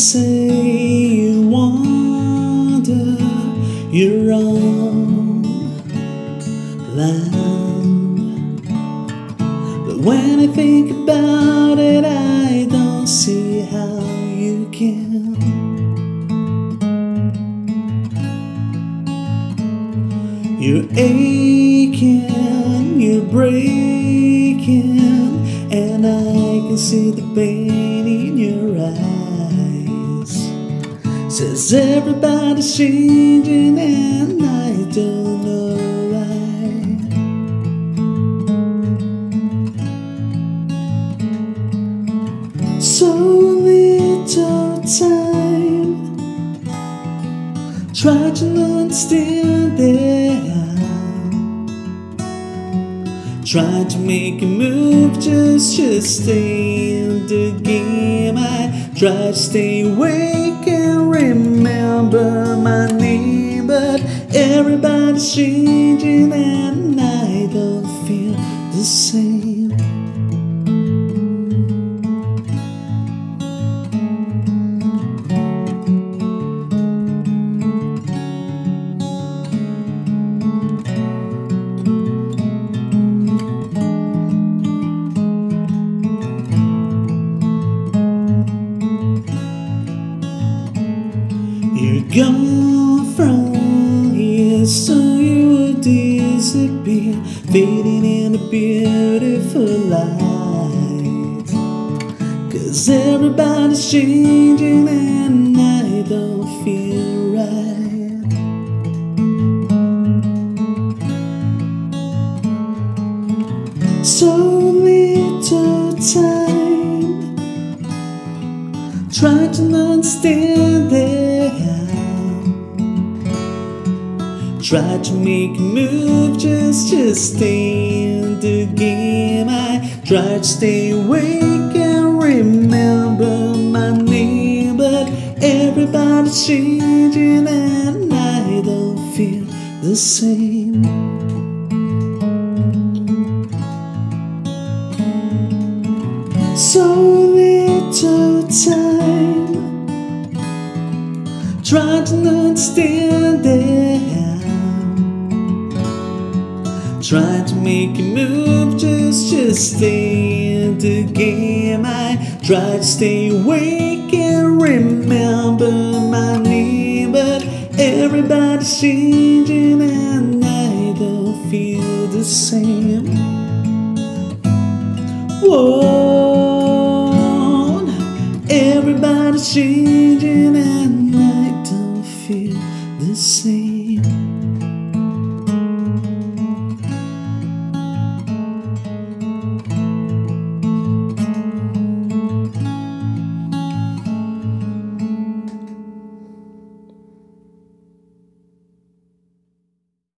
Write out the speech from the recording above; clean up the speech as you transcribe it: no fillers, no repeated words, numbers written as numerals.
say you wander your own land, but when I think about it, I don't see how you can. You're aching, you're breaking, and I can see the pain in your eyes. Says everybody's changing and I don't know why. So little time, try to understand it. Try to make a move, just stay in the game. I try to stay awake and remember my name, but everybody's changing and I don't feel the same. You're gone from here, so you will disappear, fading in a beautiful light. 'Cause everybody's changing and I don't feel right. So little time, try to understand it. Try to make a move, just stay in the game. I try to stay awake and remember my name, but everybody's changing and I don't feel the same. So little time, try to understand it. Try to make a move, just stay in the game. I try to stay awake and remember my name, but everybody's changing and I don't feel the same. Whoa, everybody's changing and